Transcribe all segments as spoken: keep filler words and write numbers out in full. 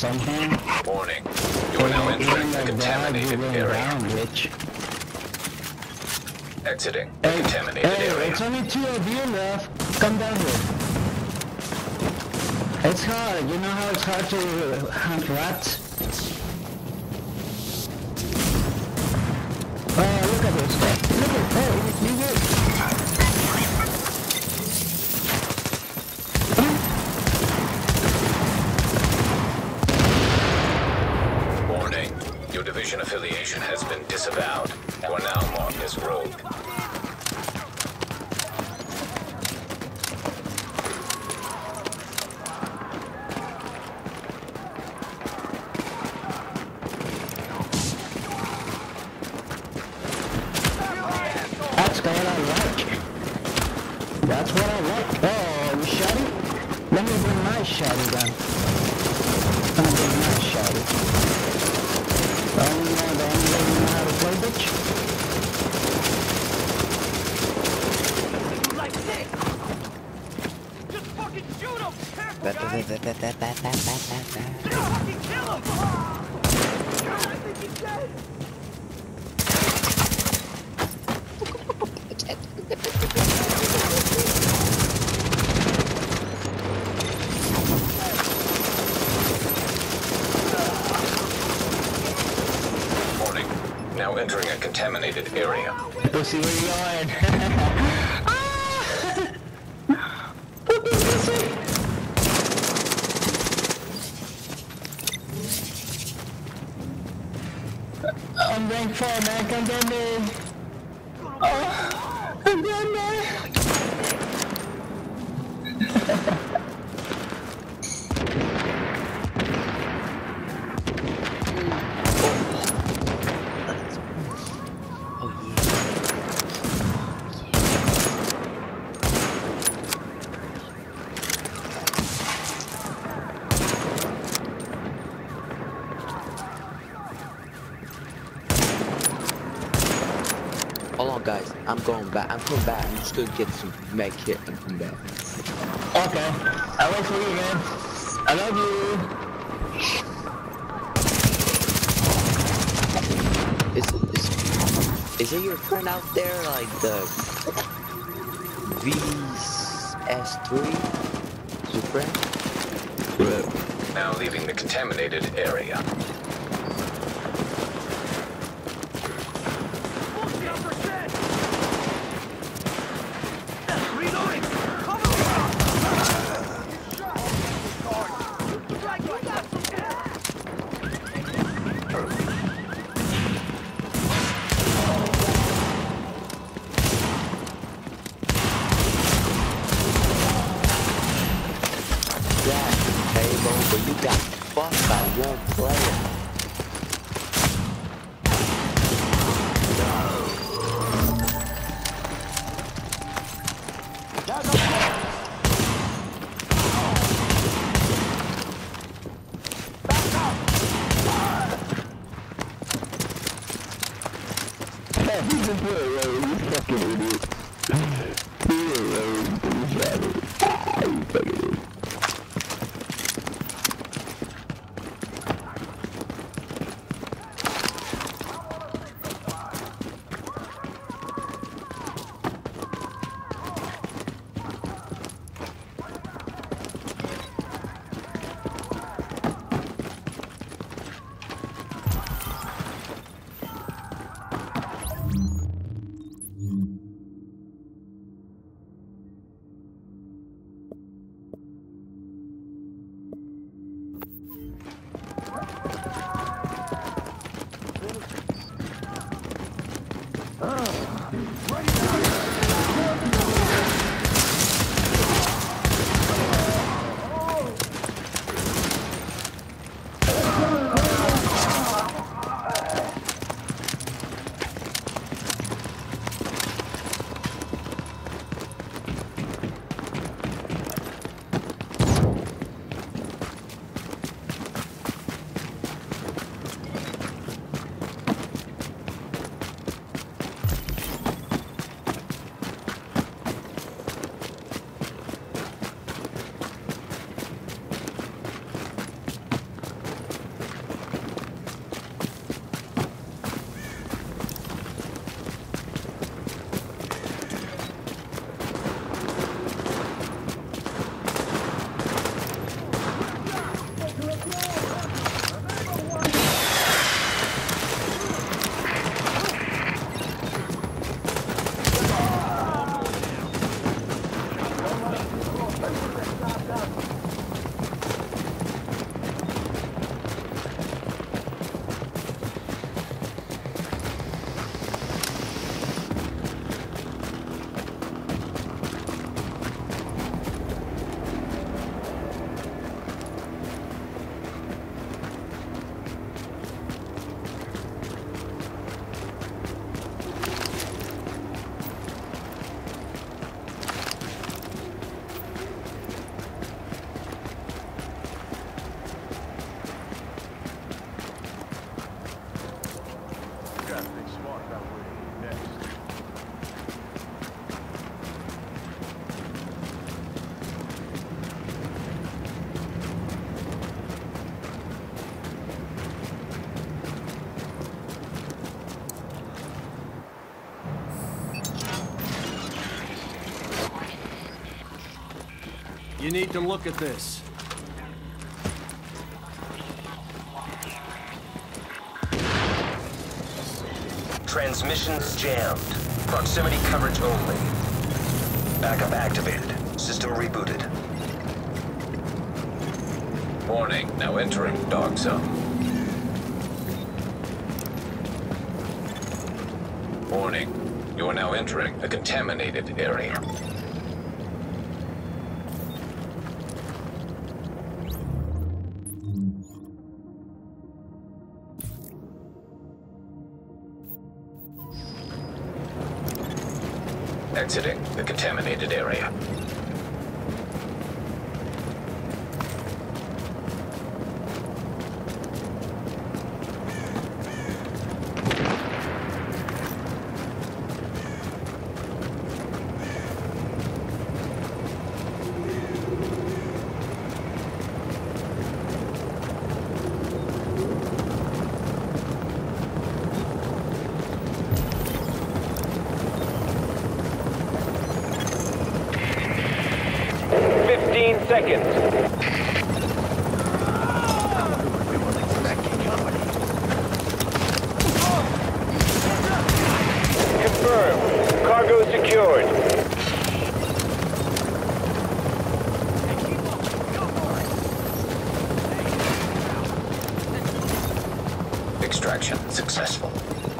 something. Warning. You are now entering the contaminated area. Down, bitch. Exiting the Hey, contaminated hey, area. it's only two of you left. Come down here. It's hard. You know how it's hard to hunt rats? Oh, look at this guy. Look at, hey, you good. Warning. Your division affiliation has been disavowed. You are now marked as rogue. That's what I like. That's what I like. Oh, you shot it? Let me bring my shotgun. Let me bring my shotgun. The only one, the only way you know how to play, bitch? Like this! Just fucking shoot him! Careful, guys! Fucking kill him! I think he's dead! Warning. Now entering a contaminated area. Pussy, where you going? Ah! Fucking pussy! I'm rank four, man. Come get me. Oh, come get me. Hold on, guys. I'm going back. I'm coming back. I'm just gonna get some med kit and come back. Okay. I'll wait for you, man. I love you. Is is is it your friend out there, like the V S three? Is your friend? Now leaving the contaminated area. Reloading! Cover me! Right, you got some air! Yeah, Halo, but you got fucked by one player. Hey, he's a boy, you fucking idiot. You're a rogue, you shot it. Ah, you fucking idiot. You need to look at this. Transmissions jammed. Proximity coverage only. Backup activated. System rebooted. Warning, now entering dog zone. Warning, you are now entering a contaminated area. Exiting the contaminated area. fifteen seconds. Confirmed. Cargo secured. Extraction successful.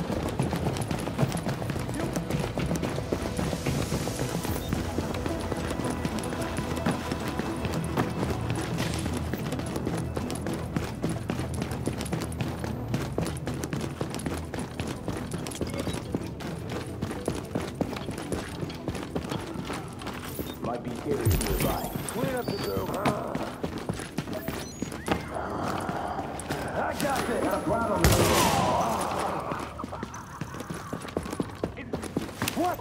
Might be areas nearby. Clean up the room. I got this. Got a problem. What?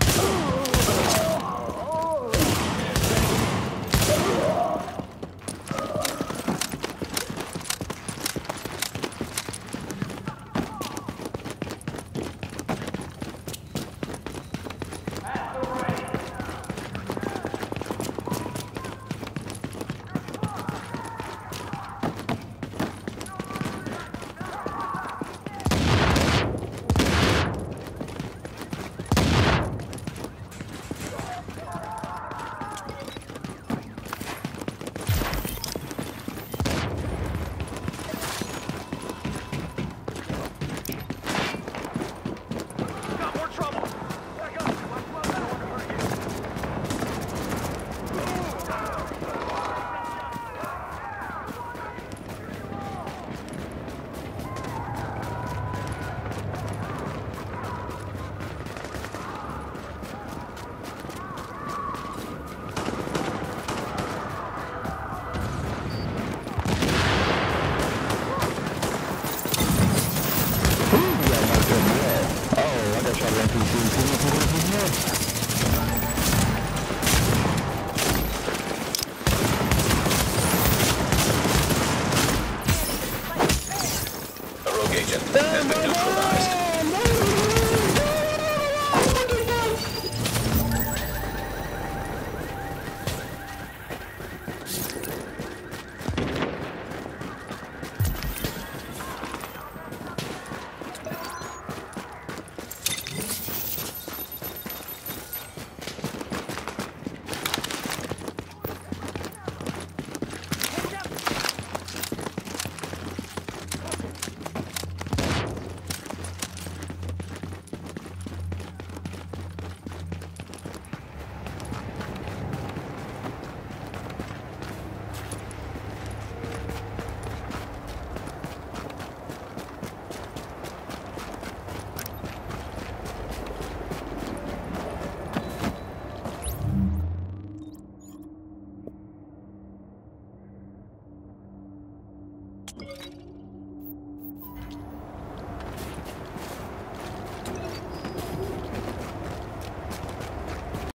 A rogue agent has been neutralized.